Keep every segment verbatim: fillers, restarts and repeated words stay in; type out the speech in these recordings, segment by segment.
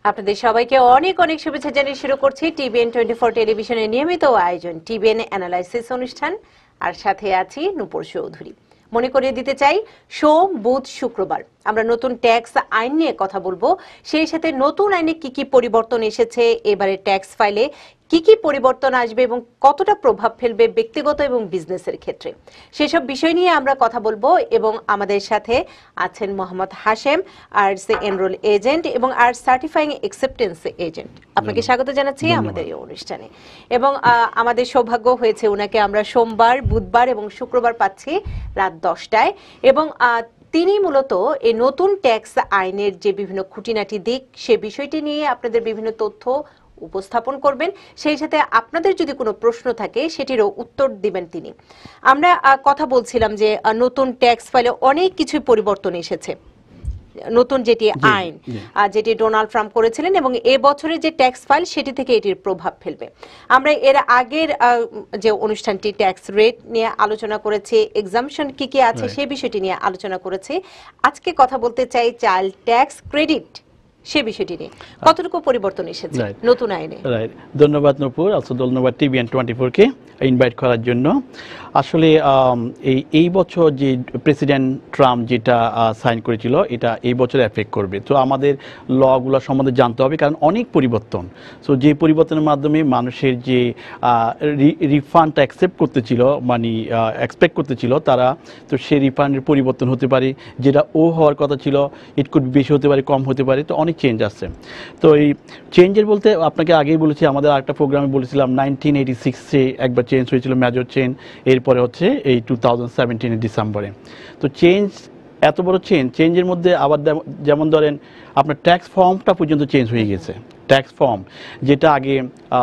আপনাদের সবাইকে অনেক অনেক শুভেচ্ছা জানিয়ে শুরু করছি টিভিএন টোয়েন্টি ফোর টেলিভিশনের নিয়মিত আয়োজন টিভিএন অ্যানালাইসিস অনুষ্ঠান। আর সাথে আছি নূপুর চৌধুরী। মনে করিয়ে দিতে চাই, সোম বুধ শুক্রবার আমরা নতুন ট্যাক্স আইন নিয়ে কথা বলবো। সেই সাথে নতুন আইনে কি কি পরিবর্তন এসেছে, এবারে ট্যাক্স ফাইলে কি কি পরিবর্তন আসবে এবং কতটা প্রভাব ফেলবে ব্যক্তিগত এবং বিজনেসের ক্ষেত্রে, সেসব বিষয় নিয়ে আমরা কথা বলবো। এবং আমাদের সাথে আছেন Mohammad Hashem, arts enrol agent এবং আর্টস সার্টিফাইং অ্যাকসেপ্টেন্স এজেন্ট। আপনাকে স্বাগত জানাচ্ছি আমাদের এই অনুষ্ঠানে। এবং আমাদের সৌভাগ্য হয়েছে উনাকে আমরা সোমবার, বুধবার এবং শুক্রবার পাচ্ছি রাত দশটায়। এবং তিনি মূলত এই নতুন ট্যাক্স আইনের যে বিভিন্ন খুঁটিনাটি দিক, সে বিষয়টি নিয়ে আপনাদের বিভিন্ন তথ্য উপস্থাপন করবেন। সেই সাথে আপনাদের যদি কোনো প্রশ্ন থাকে সেটিরও উত্তর দিবেন তিনি। আমরা কথা বলছিলাম যে নতুন ট্যাক্স ফাইলে অনেক কিছু পরিবর্তন এসেছে। নতুন যেটি আইন, যেটি ডোনাল্ড ট্রাম্প করেছিলেন, এবং এ বছরের যে ট্যাক্স ফাইল সেটি থেকে এটির প্রভাব ফেলবে। আমরা এর আগের যে অনুষ্ঠানটি ট্যাক্স রেট নিয়ে আলোচনা করেছি, এক্সাম্পশন কি কি আছে সেই বিষয়টি নিয়ে আলোচনা করেছি। আজকে কথা বলতে চাই চাইল্ড ট্যাক্স ক্রেডিট, সে বিষয়টি নিয়ে কতটুকু পরিবর্তন এসেছে নতুন আইনে। রাইট, ধন্যবাদ নূপুর, আলসো ধন্যবাদ টিভিএন টোয়েন্টি ফোর কে ইনভাইট করার জন্য। আসলে এই এই বছর যে প্রেসিডেন্ট ট্রাম্প যেটা সাইন করেছিল, এটা এই বছর এফেক্ট করবে। তো আমাদের লগুলো সম্বন্ধে জানতে হবে, কারণ অনেক পরিবর্তন। সো যে পরিবর্তনের মাধ্যমে মানুষের যে রিফান্ডটা অ্যাকসেপ্ট করতেছিল, মানে এক্সপেক্ট করতেছিল তারা, তো সেই রিফান্ডের পরিবর্তন হতে পারে। যেটা ও হওয়ার কথা ছিল, ইট কুড বেশি হতে পারে, কম হতে পারে। তো অনেক চেঞ্জ আসছে। তো এই চেঞ্জের বলতে আপনাকে আগেই বলেছি, আমাদের আরেকটা প্রোগ্রামে বলেছিলাম নাইনটিন এইটি সিক্সে একবার চেঞ্জ হয়েছিল, মেজর চেঞ্জ। এরপরে হচ্ছে এই টু থাউজেন্ড সেভেন্টিনের ডিসেম্বরে। তো চেঞ্জ, এত বড় চেঞ্জ, চেঞ্জের মধ্যে আবার যেমন ধরেন আপনার ট্যাক্স ফর্মটা পর্যন্ত চেঞ্জ হয়ে গেছে। ট্যাক্স ফর্ম যেটা আগে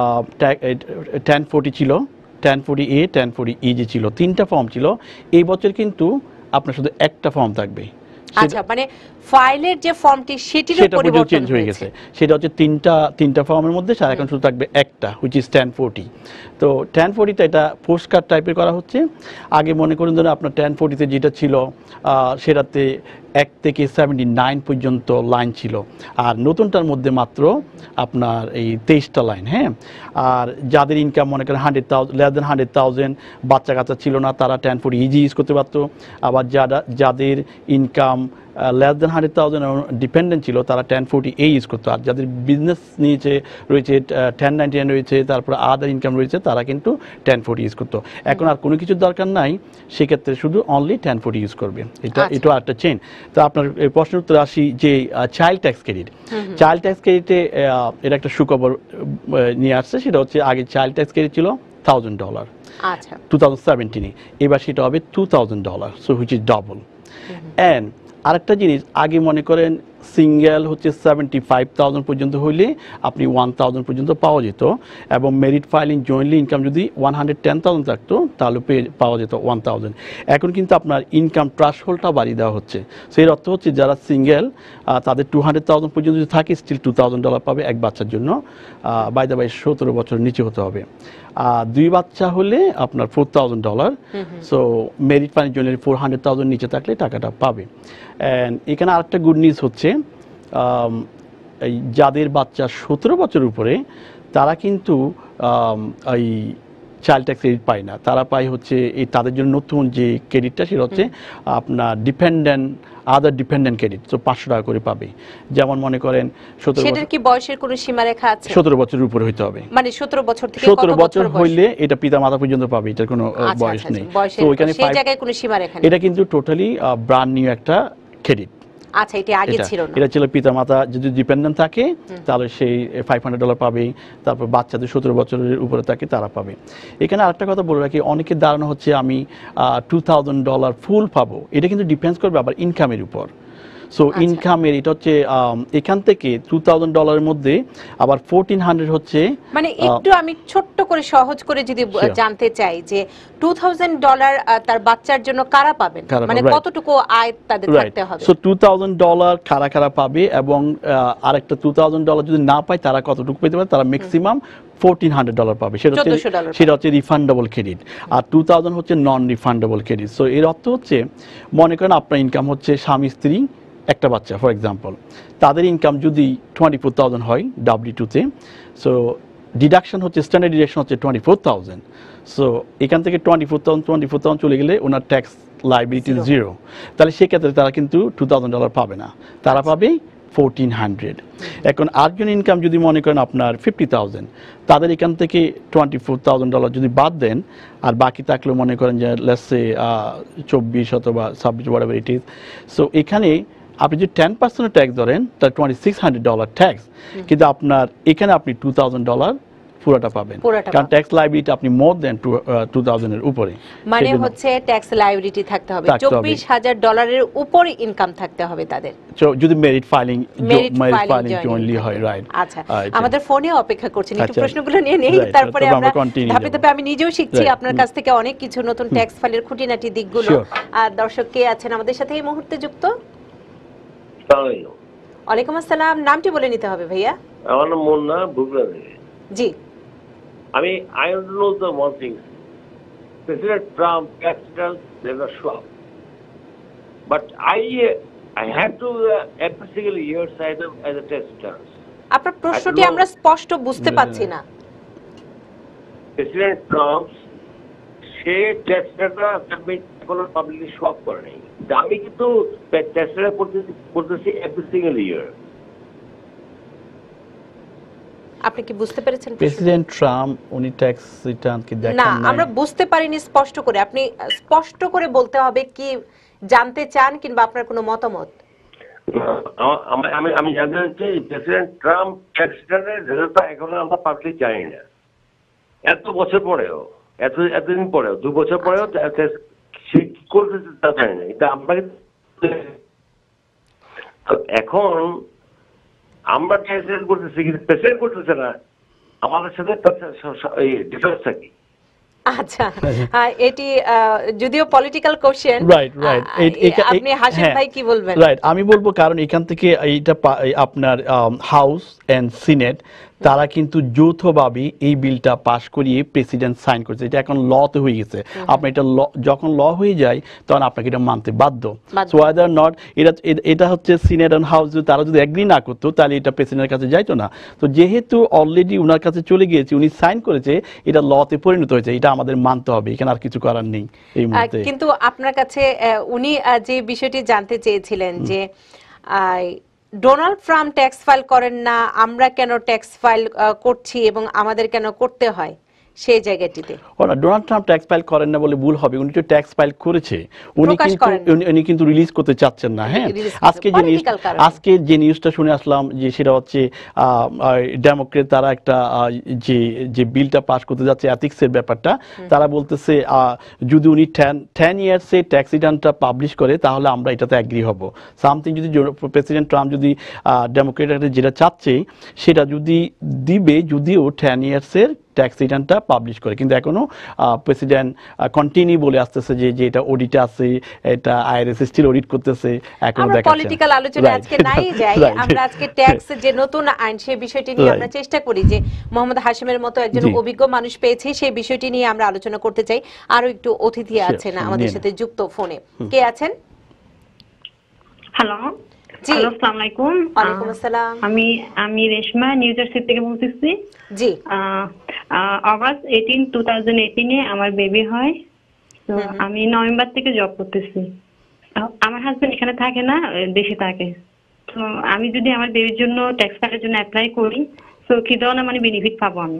টেন ফোর্টি ছিল, ten forty A, ten forty E যে ছিল, তিনটা ফর্ম ছিল। এই বছর কিন্তু আপনার শুধু একটা ফর্ম থাকবে। আচ্ছা, মানে ফাইলের যে ফর্মটি সেটিরও পরিবর্তন চেঞ্জ হয়ে গেছে। সেটা হচ্ছে তিনটা তিনটা ফর্মের মধ্যে সারা এখন শুধু থাকবে একটা, হুইচ ইজ টেন ফোর্টি। তো টেন ফোর্টিতে এটা পোস্ট কার্ড টাইপের করা হচ্ছে। আগে মনে করুন ধরুন আপনার টেন ফোর্টিতে যেটা ছিল, সেটাতে এক থেকে সেভেন্টি নাইন পর্যন্ত লাইন ছিল, আর নতুনটার মধ্যে মাত্র আপনার এই তেইশটা লাইন। হ্যাঁ, আর যাদের ইনকাম মনে করেন hundred thousand less than hundred thousand বাচ্চা কাচ্চা ছিল না, তারা টেন ফোর্টি ইজি ইউজ করতে পারতো। আবার যারা যাদের income less than hundred thousand dependent ছিল, তারা টেন ফোর্টি এ ইউজ করতো। আর যাদের বিজনেস নিয়েছে রয়েছে, টেন নাইনটি নাইন রয়েছে, তারপর আদার ইনকাম রয়েছে, তারা কিন্তু টেন ফোর্টি ইউজ করতো। এখন আর কোনো কিছুর দরকার নাই, সেক্ষেত্রে শুধু অনলি টেন ফোর্টি ইউজ করবে। এটা এটা একটা চেঞ্জ। তো আপনার প্রশ্নের উত্তরে আসি যে child tax credit. Child tax ক্রেডিটে এটা একটা সুখবর নিয়ে আসছে। সেটা হচ্ছে আগে চাইল্ড ট্যাক্স ক্রেডিট ছিল থাউজেন্ড ডলার টু থাউজেন্ড সেভেন্টিনে, এবার সেটা হবে two thousand dollar, so which is double. And আরেকটা জিনিস, আগে মনে করেন সিঙ্গেল হচ্ছে সেভেন্টি ফাইভ থাউজেন্ড পর্যন্ত হইলে আপনি ওয়ান থাউজেন্ড পর্যন্ত পাওয়া যেত, এবং মেরিট ফাইলিং জয়েন্টলি ইনকাম যদি ওয়ান হান্ড্রেড টেন থাউজেন্ড থাকতো তাহলে পেয়ে পাওয়া যেত ওয়ান থাউজেন্ড। এখন কিন্তু আপনার ইনকাম থ্রেশহোল্ডটা বাড়িয়ে দেওয়া হচ্ছে। সেই অর্থ হচ্ছে যারা সিঙ্গেল তাদের টু হান্ড্রেড থাউজেন্ড পর্যন্ত যদি থাকে, স্টিল টু থাউজেন্ড ডলার পাবে এক বাচ্চার জন্য। বাই দ্য বাই সতেরো বছর নিচে হতে হবে। আর দুই বাচ্চা হলে আপনার four thousand dollar. So married filing jointly four hundred thousand নিচে থাকলে টাকাটা পাবে। অ্যান্ড এখানে আরেকটা গুড নিউজ হচ্ছে, এই যাদের বাচ্চা সতেরো বছর উপরে, তারা কিন্তু এই চাইল্ড ট্যাক্স ক্রেডিট পায় না। তারা পায় হচ্ছে এই তাদের জন্য নতুন যে ক্রেডিটটা, সেটা হচ্ছে আপনার ডিপেন্ডেন্ট আদার ডিপেন্ডেন্ট ক্রেডিট। তো পাঁচশো টাকা করে পাবে। যেমন মনে করেন সতেরো বছর, কি বয়সের কোনো সীমারেখা আছে? সতেরো বছরের উপরে হইতে হবে, মানে সতেরো বছর থেকে সতেরো বছর হইলে এটা পিতা মাতা পর্যন্ত পাবে, এটার কোনো বয়স নেই। তো ওইখানে সেই জায়গায় কোনো সীমারেখা নেই। এটা কিন্তু টোটালি ব্র্যান্ড নিউ একটা ক্রেডিট। আচ্ছা, এটা আগে ছিল না। এটা ছিল পিতা মাতা যদি ডিপেন্ডেন্ট থাকে তাহলে সেই ফাইভ হান্ড্রেড ডলার পাবে। তারপর বাচ্চাদের সতেরো বছরের উপরে থাকে তারা পাবে। এখানে আরেকটা কথা বলে রাখি, অনেকের ধারণা হচ্ছে আমি টু থাউজেন্ড ডলার ফুল পাবো। এটা কিন্তু ডিপেন্ডস করবে আবার ইনকামের উপর। সো ইনকামের এটা হচ্ছে এখান থেকে টু থাউজেন্ড ডলারের মধ্যে আবার ফোরটিন হান্ড্রেড হচ্ছে, মানে একটু আমি ছোট্ট করে সহজ করে যদি জানতে চাই যে টু থাউজেন্ড ডলার তার বাচ্চার জন্য কারা পাবেন, মানে কতটুকু আয় তাদের থাকতে হবে? সো টু থাউজেন্ড ডলার কারা কারা পাবে, এবং আরেকটা টু থাউজেন্ড ডলার যদি না পায় তারা কতটুকু পেতে পারে? তারা ম্যাক্সিমাম ফোরটিন হান্ড্রেড ডলার পাবে। সেটা হচ্ছে সেটা হচ্ছে রিফান্ডেবল ক্রেডিট, আর টু থাউজেন্ড হচ্ছে নন রিফান্ডেবল ক্রেডিট। সো এর অর্থ হচ্ছে মনে করেন আপনার ইনকাম হচ্ছে স্বামী স্ত্রী একটা বাচ্চা ফর এক্সাম্পল, তাদের ইনকাম যদি টোয়েন্টি ফোর থাউজেন্ড হয় ডাব্লিউ টুতে, সো ডিডাকশন হচ্ছে স্ট্যান্ডার্ড ডিডাকশন হচ্ছে টোয়েন্টি ফোর থাউজেন্ড। সো এখান থেকে twenty four thousand twenty four thousand চলে গেলে ওনার ট্যাক্স লাইবিলিটি জিরো। তাহলে সেক্ষেত্রে তারা কিন্তু টু থাউজেন্ড ডলার পাবে না, তারা পাবে ফোরটিন হান্ড্রেড। এখন আটজন ইনকাম যদি মনে করেন আপনার ফিফটি থাউজেন্ড, তাদের এখান থেকে টোয়েন্টি ফোর থাউজেন্ড ডলার যদি বাদ দেন, আর বাকি থাকলেও মনে করেন যে লেটসে চব্বিশ অথবা ছাব্বিশ whatever it is, সো এখানে আপনি যদি টেন পার্সেন্ট ট্যাক্স ধরেন তাহলে twenty six hundred dollar tax, কিন্তু আপনার এখানে আপনি টু থাউজেন্ড ডলার পুরোটা পাবেন, কারণ ট্যাক্স লাইবিলিটি আপনি মোর দেন টু থাউজেন্ড এর উপরে, মানে হচ্ছে ট্যাক্স লাইবিলিটি থাকতে হবে চব্বিশ হাজার ডলারের উপরে ইনকাম থাকতে হবে তাদের, যদি married filing married filing jointly হয়। রাইট। আচ্ছা, আমাদের ফোনে অপেক্ষা করছেন, একটু প্রশ্নগুলো নিয়ে নেই, তারপরে আমরা ধাপে ধাপে আমি নিজেও শিখছি আপনার কাছ থেকে অনেক কিছু নতুন ট্যাক্স ফাইলের খুঁটিনাটি দিকগুলো। আর দর্শক কে আছেন আমাদের সাথে এই মুহূর্তে যুক্ত? ওয়ালাইকুম আসসালাম, নামটি বলে নিতে হবে ভাইয়া। আমার নাম মুন্না, বগুড়া থেকে। জি, I mean, I don't know the one thing. President Trump tax returns, they were swap. But I, uh, I have to uh, every single year cite them as a tax returns. আপনার প্রশ্নটি আমরা স্পষ্ট বুঝতে পাচ্ছি না। President Trump সে tax return submit কোনো publicly swap করে নাই। আমি কিন্তু tax return করতেছি করতেছি every single year. আপনি কি বুঝতে পেরেছেন? প্রেসিডেন্ট ট্রাম্প উনি ট্যাক্স রিটার্ন কি দেখেন না, আমরা বুঝতে পারিনি স্পষ্ট করে, আপনি স্পষ্ট করে বলতে হবে কি জানতে চান কিংবা আপনার কোনো মতামত। আমি আমি জানতে চাচ্ছি প্রেসিডেন্ট ট্রাম্প ট্যাক্স রিটার্নের রেজাল্টটা এখনো আমরা পাবলিক জানি না, এত বছর পরেও, এত এতদিন পরেও, দু বছর পরেও সে কি করতেছে তা জানি না। এটা আমরা এখন আমরা ট্যাক্স করতেছি কিন্তু প্রেসিডেন্ট করতেছে না, আমাদের সাথে ডিফারেন্সটা কি? আচ্ছা, এটি যদিও পলিটিক্যাল কোশ্চেন, রাইট রাইট, আপনি হাসিম ভাই কি বলবেন? রাইট, আমি বলবো কারণ এখান থেকে এইটা আপনার হাউস এন্ড সিনেট তারা কিন্তু যৌথভাবে এই বিলটা পাশ করিয়ে প্রেসিডেন্ট সাইন করেছে, এটা এখন লতে হয়ে গেছে। আপনার এটা যখন ল হয়ে যায় তখন আপনাকে এটা মানতে বাধ্য। সো ওয়েদার নট এটা এটা হচ্ছে সিনেট এন্ড হাউস, তারা যদি এগ্রি না করতো তাহলে এটা প্রেসিডেন্টের কাছে যাইতো না। তো যেহেতু অলরেডি উনার কাছে চলে গিয়েছে, উনি সাইন করেছে, এটা লতে পরিণত হয়েছে, এটা আমাদের মানতে হবে, এখানে আর কিছু করার নেই এই মুহূর্তে। কিন্তু আপনার কাছে উনি যে বিষয়টি জানতে চেয়েছিলেন যে ডোনাল্ড ট্রাম্প ট্যাক্স ফাইল করেন না, আমরা কেন ট্যাক্স ফাইল করছি এবং আমাদের কেন করতে হয়, সেই জায়গাটিতে ওরা ডোনাল্ড ট্রাম্প ট্যাক্স ফাইল করেন না বলে ভুল হবে, উনি তো ট্যাক্স ফাইল করেছে, উনি কিন্তু উনি কিন্তু রিলিজ করতে চাচ্ছেন না। হ্যাঁ, আজকে যে নিউজ আজকে যে নিউজটা শুনে আসলাম যে সেটা হচ্ছে ডেমোক্রেট তারা একটা যে যে বিলটা পাস করতে যাচ্ছে এথিক্সের ব্যাপারটা, তারা বলতেছে যদি উনি টেন ইয়ার্সে ট্যাক্স রিটার্নটা পাবলিশ করে তাহলে আমরা এটাতে অ্যাগ্রি হব। সামথিং যদি প্রেসিডেন্ট ট্রাম্প যদি ডেমোক্রেট যেটা চাচ্ছে সেটা যদি দিবে, যদিও টেন ইয়ার্সের ট্যাক্স রিটার্নটা পাবলিশ করে, কিন্তু এখনো প্রেসিডেন্ট কন্টিনিউ বলে আসতেছে যে যে এটা অডিটে আছে, এটা আইআরএস স্টিল অডিট করতেছে। এখন আমরা পলিটিক্যাল আলোচনা আজকে নাই যাই, আমরা আজকে ট্যাক্স যে নতুন আইন সেই বিষয়টি নিয়ে আমরা চেষ্টা করি যে মোহাম্মদ হাশিমের মতো একজন অভিজ্ঞ মানুষ পেয়েছি, সেই বিষয়টি নিয়ে আমরা আলোচনা করতে চাই। আরো একটু অতিথি আছেন আমাদের সাথে যুক্ত ফোনে, কে আছেন? হ্যালো, জি, আসসালামু আলাইকুম। ওয়ালাইকুম আসসালাম। আমি আমি রেশমা নিউ জার্সি থেকে বলতেছি। জি, অগাস্ট এইটিন টু থাউজেন্ড এইটিনে আমার বেবি হয়, তো আমি নভেম্বর থেকে জব করতেছি। আমার হাজবেন্ড এখানে থাকে না, দেশে থাকে। তো আমি যদি আমার বেবির জন্য ট্যাক্স ফাইলের জন্য অ্যাপ্লাই করি, তো কি ধরনের মানে বেনিফিট পাবো আমি?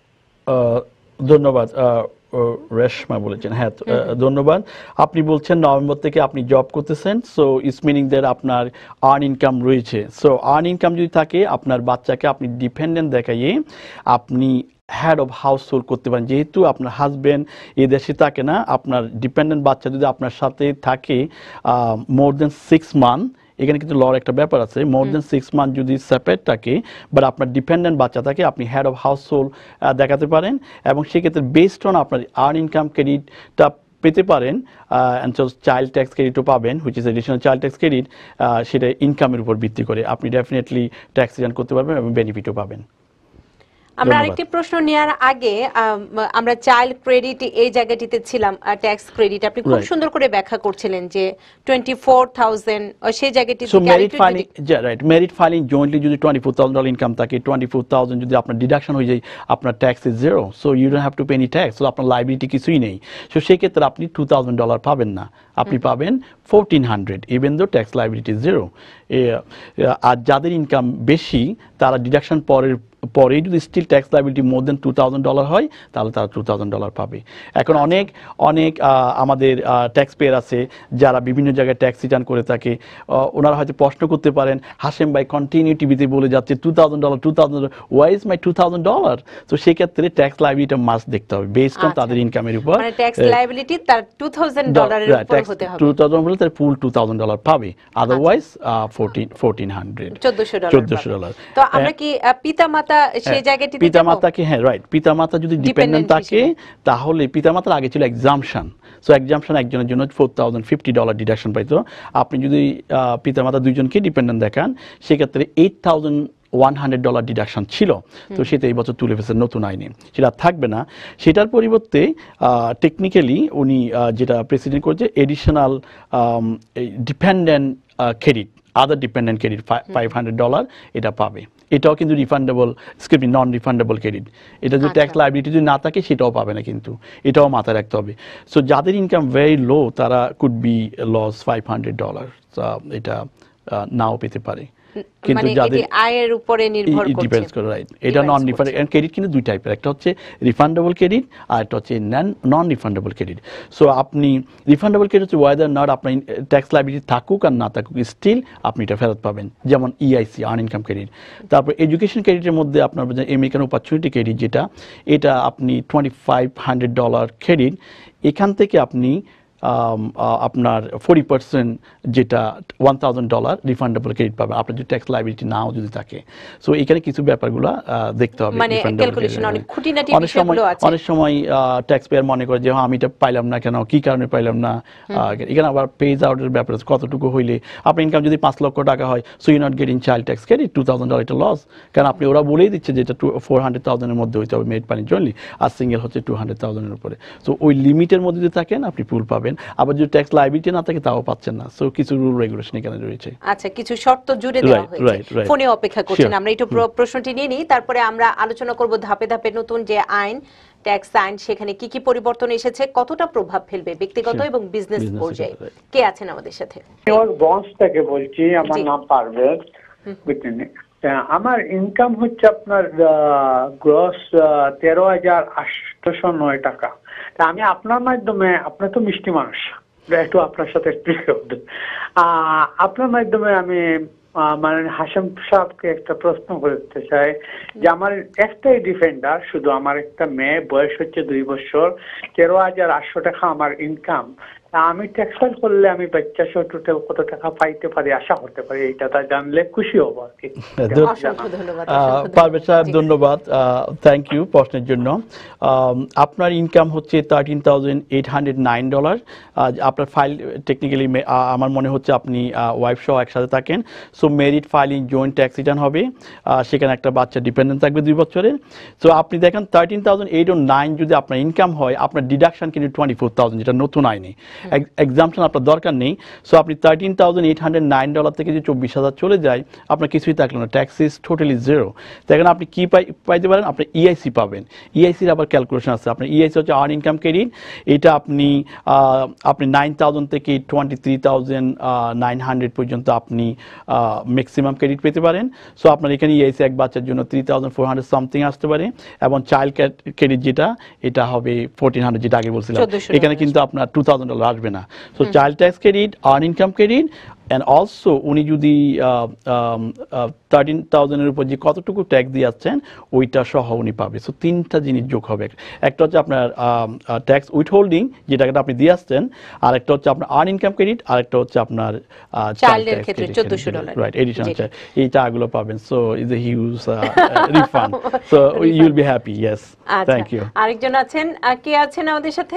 ধন্যবাদ, রেশমা বলেছেন। হ্যাঁ, ধন্যবাদ। আপনি বলছেন নভেম্বর থেকে আপনি জব করতেছেন, সো ইটস মিনিং দ্যাট আপনার আর্ন ইনকাম রয়েছে। সো আর্ন ইনকাম যদি থাকে, আপনার বাচ্চাকে আপনি ডিপেন্ডেন্ট দেখাইয়ে আপনি হেড অফ হাউস হোল্ড করতে পারেন। যেহেতু আপনার হাজব্যান্ড এই দেশে থাকে না, আপনার ডিপেন্ডেন্ট বাচ্চা যদি আপনার সাথে থাকে মোর দেন সিক্স মান্থ, এখানে কিন্তু লর একটা ব্যাপার আছে, মোর দেন সিক্স মান্থ যদি সেপারেট থাকে বাট আপনার ডিপেন্ডেন্ট বাচ্চা থাকে, আপনি হেড অফ হাউস হোল্ড দেখাতে পারেন, এবং সেক্ষেত্রে বেসড অন আপনার আর্ন ইনকাম ক্রেডিটটা পেতে পারেন, চাইল্ড ট্যাক্স ক্রেডিটও পাবেন, which is additional child tax credit. সেটা ইনকামের উপর ভিত্তি করে আপনি ডেফিনেটলি ট্যাক্স রিটার্ন করতে পারবেন এবং বেনিফিটও পাবেন। আমরা আরেকটি প্রশ্ন নেওয়ার আগে আম, আমরা চাইল্ড ক্রেডিট এই জায়গাটিতে ছিলাম, ট্যাক্স ক্রেডিট আপনি খুব Right. সুন্দর করে ব্যাখ্যা করছিলেন যে টোয়েন্টি ফোর থাউজেন্ড সেই জায়গাটি so married filing right married filing jointly যদি twenty four thousand dollar income থাকে টোয়েন্টি ফোর থাউজেন্ড যদি আপনার ডিডাকশন হয়ে যায় আপনার tax is zero so you don't have to pay any tax so আপনার লাইবিলিটি কিছুই নেই সো সেই ক্ষেত্রে আপনি টু থাউজেন্ড ডলার পাবেন না আপনি পাবেন fourteen hundred even though tax liability zero আর যাদের ইনকাম বেশি তারা ডিডাকশন পরের পরে যদি still tax liability more than two thousand dollar হয় তাহলে তারা টু থাউজেন্ড ডলার পাবে এখন অনেক অনেক আমাদের ট্যাক্স পেয়ার আছে যারা বিভিন্ন জায়গায় ট্যাক্স রিটার্ন করে থাকে ওনারা হয়তো প্রশ্ন করতে পারেন হাশেম ভাই কন্টিনিউ টিভিতে বলে যাচ্ছে two thousand dollar two thousand dollar why is my two thousand dollar তো সেক্ষেত্রে ট্যাক্স লাইবিলিটি মাস্ট দেখতে হবে বেসড অন তাদের ইনকামের উপর মানে ট্যাক্স লাইবিলিটি তার টু থাউজেন্ড ডলারের উপর হতে হবে টু থাউজেন্ড হলে তার ফুল টু থাউজেন্ড ডলার পাবে আদারওয়াইজ ফোরটিন ফোরটিন হান্ড্রেড চোদ্দশো ডলার চোদ্দশো ডলার তো আমরা কি পিতা মাতা সেই জায়গাটিতে পিতামাতাকে হ্যাঁ রাইট পিতামাতা যদি ডিপেন্ডেন্ট থাকে তাহলে পিতামাতার আগে ছিল এক্সাম্পশন সো এক্সাম্পশন একজনের জন্য four thousand fifty dollar deduction পাইতো আপনি যদি পিতামাতা দুইজনকে ডিপেন্ডেন্ট দেখান সেক্ষেত্রে eight thousand one hundred dollar deduction ছিল তো সেটা এই বছর তুলে ফেলছে নতুন আইনে সেটা থাকবে না সেটার পরিবর্তে টেকনিক্যালি উনি যেটা প্রেসিডেন্ট করেছে additional dependent credit other dependent credit five hundred dollar এটা পাবে এটাও কিন্তু refundable skip non refundable credit এটা যদি ট্যাক্স লাইবিলিটি যদি না থাকে সেটাও পাবে না কিন্তু এটাও মাথায় রাখতে হবে সো যাদের ইনকাম ভেরি লো তারা could be loss five hundred dollar এটা নাও পেতে পারে কিন্তু যাদের আয়ের উপরে নির্ভর করছে ডিপেন্ডস করে রাইট এটা নন রিফান্ডেবল ক্রেডিট কিন্তু দুই টাইপের একটা হচ্ছে রিফান্ডেবল ক্রেডিট আর একটা হচ্ছে নন রিফান্ডেবল ক্রেডিট সো আপনি রিফান্ডেবল ক্রেডিট হচ্ছে ওয়েদার নট আপনার ট্যাক্স লাইবিলিটি থাকুক আর না থাকুক স্টিল আপনি এটা ফেরত পাবেন যেমন ইআইসি আর্ন ইনকাম ক্রেডিট তারপর এডুকেশন ক্রেডিটের মধ্যে আপনার আমেরিকান অপরচুনিটি ক্রেডিট যেটা এটা আপনি twenty five hundred dollar credit এখান থেকে আপনি আপনার ফোর্টি পার্সেন্ট যেটা one thousand dollar refundable credit পাবেন আপনার যদি ট্যাক্স লাইবিলিটি নাও যদি থাকে সো এখানে কিছু ব্যাপারগুলো দেখতে হবে অনেক সময় অনেক সময় ট্যাক্স পেয়ার মনে করে যে আমি এটা পাইলাম না কেন কি কারণে পাইলাম না এখানে আবার পেজ আউটের ব্যাপার কতটুকু হইলে আপনার ইনকাম যদি পাঁচ লক্ষ টাকা হয় so you not getting child tax credit two thousand dollar এটা লস কারণ আপনি ওরা বলেই দিচ্ছে যে এটা টু ফোর হান্ড্রেড থাউজেন্ডের মধ্যে হইতে হবে মেড পানি জনলি আর সিঙ্গেল হচ্ছে টু হান্ড্রেড থাউজেন্ডের উপরে সো ওই লিমিটের মধ্যে যদি থাকেন আপনি ফুল পাবেন আবার যদি ট্যাক্স লাইবিলিটি না থাকে তাও পাচ্ছেন না সো কিছু রুল রেগুলেশন এখানে রয়েছে আচ্ছা কিছু শর্ত জুড়ে দেওয়া হয়েছে ফোনে অপেক্ষা করছেন আমরা একটু প্রশ্নটি নিয়ে নিই তারপরে আমরা আলোচনা করব ধাপে ধাপে নতুন যে আইন ট্যাক্স আইন সেখানে কি কি পরিবর্তন এসেছে কতটা প্রভাব ফেলবে ব্যক্তিগত এবং বিজনেস পর্যায়ে কে আছেন আমাদের সাথে আমি বন্স থেকে বলছি আমার নাম পারভেজ আমার ইনকাম হচ্ছে আপনার গ্রস তেরো হাজার আটশো নয় টাকা তা আমি আপনার মাধ্যমে আপনার তো মিষ্টি মানুষ একটু আপনার সাথে আপনার মাধ্যমে আমি মানে হাশেম সাহেবকে একটা প্রশ্ন করতে চাই যে আমার একটাই ডিফেন্ডার শুধু আমার একটা মেয়ে বয়স হচ্ছে দুই বছর তেরো হাজার আটশো টাকা আমার ইনকাম আমি ট্যাক্স ফাইল করলে আমি বাচ্চা সহ টোটাল কত টাকা পাইতে পারি আশা করতে পারি এটা তা জানলে খুশি হব আর কি পারভেজ সাহেব ধন্যবাদ থ্যাংক ইউ প্রশ্নের জন্য আপনার ইনকাম হচ্ছে thirteen thousand eight hundred nine dollar আপনার ফাইল টেকনিক্যালি আমার মনে হচ্ছে আপনি ওয়াইফ সহ একসাথে থাকেন so married filing joint tax return হবে সেখানে একটা বাচ্চা ডিপেন্ডেন্ট থাকবে দুই বছরের সো আপনি দেখেন থার্টিন থাউজেন্ড এইট ও নাইন যদি আপনার ইনকাম হয় আপনার ডিডাকশন কিন্তু টোয়েন্টি ফোর থাউজেন্ড যেটা নতুন আইনে এক্সাম্পশন আপনার দরকার নেই সো আপনি thirteen thousand eight hundred nine dollar থেকে যে চব্বিশ হাজার চলে যায় আপনার কিছুই থাকলো না ট্যাক্স ইজ টোটালি জিরো দেখেন আপনি কি পাই পাইতে পারেন আপনি ইআইসি পাবেন ইআইসির আবার ক্যালকুলেশন আছে আপনার ইআইসি হচ্ছে আর্ন ইনকাম ক্রেডিট এটা আপনি আপনি নাইন থাউজেন্ড থেকে twenty three thousand nine hundred পর্যন্ত আপনি ম্যাক্সিমাম ক্রেডিট পেতে পারেন সো আপনার এখানে ইআইসি এক বাচ্চার জন্য three thousand four hundred something আসতে পারে এবং চাইল্ড ক্রেডিট যেটা এটা হবে ফোরটিন হান্ড্রেড যেটা আগে বলছিলাম এখানে কিন্তু আপনার টু থাউজেন্ড ডলার আসবে না so child tax credit earn income credit and also উনি যদি থার্টিন থাউজেন্ডের উপর যে কতটুকু ট্যাক্স দিয়ে যাচ্ছেন ওইটা সহ উনি পাবে সো তিনটা জিনিস যোগ হবে একটা হচ্ছে আপনার ট্যাক্স উইথ হোল্ডিং যে টাকাটা আপনি দিয়ে আসছেন আর একটা হচ্ছে আপনার আর্ন ইনকাম ক্রেডিট আর একটা হচ্ছে আপনার চাইল্ডের ক্ষেত্রে চোদ্দশো ডলার রাইট এডিশনাল এই টাকাগুলো পাবেন so is a huge refund so you will be happy yes thank you আরেকজন আছেন কে আছেন আমাদের সাথে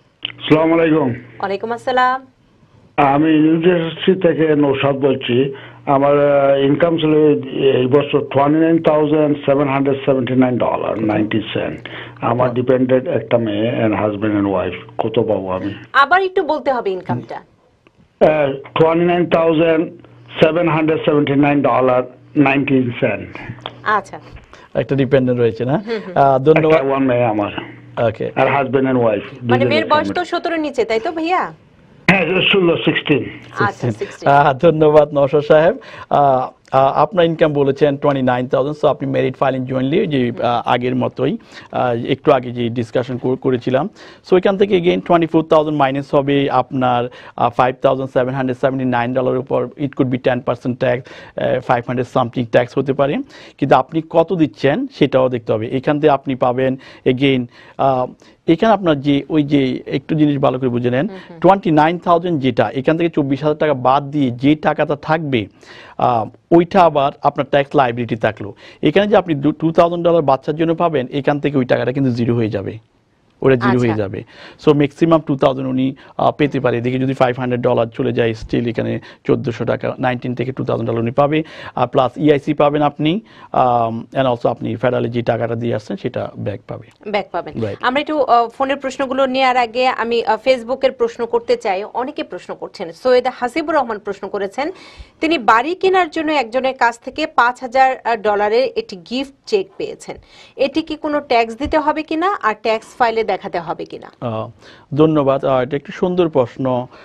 আসসালামু আলাইকুম ওয়ালাইকুম আসসালাম আমি নিউ জার্সি থেকে নৌশাদ বলছি আমার ইনকাম ছিল এই বছর twenty nine thousand seven hundred seventy nine dollar ninety cent. আমার ডিপেন্ডেন্ট একটা মেয়ে এন্ড হাজবেন্ড এন্ড ওয়াইফ। কত পাবো আমি? আবার একটু বলতে হবে ইনকামটা। Twenty nine thousand seven hundred seventy nine dollar nineteen cent. আচ্ছা, একটা ডিপেন্ডেন্ট রয়েছে না? আহ, ধন্যবাদ। ওয়ান মেয়ে আমার, ওকে, আর হাজবেন্ড এন্ড ওয়াইফ। মানে মেয়ের বয়স তো সতেরো নিচে, তাই তো ভাইয়া? হ্যাঁ, ষোলো, সিক্সটিন। আচ্ছা, ষোলো। আহ, ধন্যবাদ নওশাদ সাহেব। আহ, আহ, আপনার ইনকাম বলেছেন টোয়েন্টি নাইন থাউজেন্ড, সো আপনি মেরিট ফাইলিং জয়েন্টলি যে আহ, আগের মতোই আহ, একটু আগে যে ডিসকাশন করেছিলাম, সো এখান থেকে again twenty four thousand minus হবে আপনার five thousand seven hundred seventy nine ডলারের উপর। It could be ten percent tax, five hundred something tax হতে পারে, কিন্তু আপনি কত দিচ্ছেন সেটাও দেখতে হবে। এখান থেকে আপনি পাবেন এগেইন এখানে আপনার যে ওই যে একটু জিনিস ভালো করে বুঝে নেন, টোয়েন্টি নাইন থাউজেন্ড যেটা এখান থেকে চব্বিশ হাজার টাকা বাদ দিয়ে যে টাকাটা থাকবে ওইটা আবার আপনার ট্যাক্স লাইবিলিটি থাকলো। এখানে যে আপনি টু থাউজেন্ড ডলার বাচ্চার জন্য পাবেন, এখান থেকে ওই টাকাটা কিন্তু জিরো হয়ে যাবে, ওটা জিরো হয়ে যাবে। সো ম্যাক্সিমাম টু থাউজেন্ড উনি পেতে পারে। এদিকে যদি ফাইভ হান্ড্রেড ডলার চলে যায়, স্টিল এখানে চোদ্দোশো টাকা নাইনটিন থেকে টু থাউজেন্ড ডলার উনি পাবে। আর প্লাস ইআইসি পাবেন আপনি, অ্যান্ড অলসো আপনি ফেডারেলে যে টাকাটা দিয়ে আসছেন সেটা ব্যাক পাবে, ব্যাক পাবেন। আমরা একটু ফোনের প্রশ্নগুলো নেওয়ার আগে আমি ফেসবুকের প্রশ্ন করতে চাই। অনেকে প্রশ্ন করছেন। সৈয়দ হাসিবুর রহমান প্রশ্ন করেছেন, তিনি বাড়ি কেনার জন্য একজনের কাছ থেকে পাঁচ হাজার ডলারের একটি গিফট চেক পেয়েছেন। এটি কি কোনো ট্যাক্স দিতে হবে কিনা, আর ট্যাক্স ফাইলে দেখাতে হবে কিনা? ধন্যবাদ। এটা একটু সুন্দর প্রশ্ন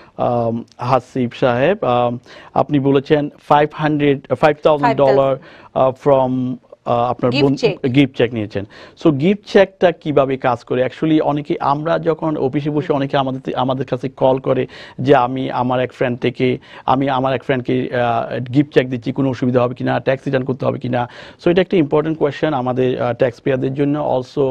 হাসিব সাহেব। আপনি বলেছেন five hundred five thousand dollar from আপনার গিফট চেক নিয়েছেন। সো গিফট চেকটা কিভাবে কাজ করে? অ্যাকচুয়ালি অনেকে আমরা যখন অফিসে বসে অনেকে আমাদের আমাদের কাছে কল করে যে আমি আমার এক ফ্রেন্ড থেকে আমি আমার এক ফ্রেন্ডকে গিফট চেক দিচ্ছি, কোনো অসুবিধা হবে কিনা, ট্যাক্স রিটার্ন করতে হবে কিনা। সো এটা একটা ইম্পর্টেন্ট কোয়েশ্চেন আমাদের ট্যাক্স পেয়ারদের জন্য, অলসো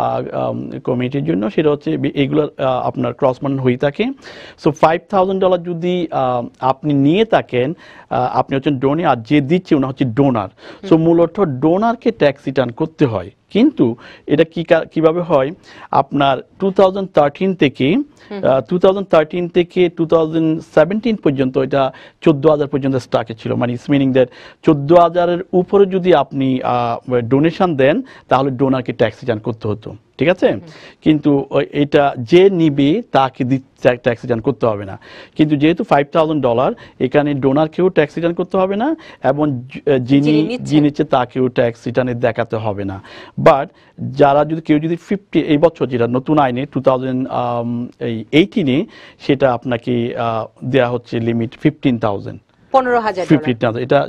কমিটির জন্য। সেটা হচ্ছে এইগুলো আপনার ক্রস মার্ন হয়ে থাকে। সো ফাইভ থাউজেন্ড ডলার যদি আপনি নিয়ে থাকেন, আপনি হচ্ছেন ডোনে, আর যে দিচ্ছে ওনা হচ্ছে ডোনার। সো মূলত ডোনারকে ট্যাক্স রিটার্ন করতে হয়। কিন্তু এটা কি কিভাবে হয়, আপনার টু থাউজেন্ড থার্টিন থেকে টু থাউজেন্ড থার্টিন থেকে টু থাউজেন্ড সেভেন্টিন পর্যন্ত এটা চোদ্দ হাজার পর্যন্ত স্টাকে ছিল। মানে ইটস মিনিং দ্যাট চোদ্দ হাজারের উপরে যদি আপনি ডোনেশন দেন তাহলে ডোনারকে ট্যাক্স রিটার্ন করতে হতো, ঠিক আছে? কিন্তু এটা যে নিবে তাকে ট্যাক্স রিটার্ন করতে হবে না। কিন্তু যেহেতু ফাইভ থাউজেন্ড ডলার, এখানে ডোনারকেও ট্যাক্স রিটার্ন করতে হবে না, এবং যিনি যিনি নিচ্ছে তাকেও ট্যাক্স রিটার্নে দেখাতে হবে না। বাট যারা যদি কেউ যদি ফিফটি এই বছর যেটা নতুন আইনে টু থাউজেন্ড এইটিনে সেটা আপনাকে দেওয়া হচ্ছে লিমিট ফিফটিন থাউজেন্ড পনেরো হাজার এটা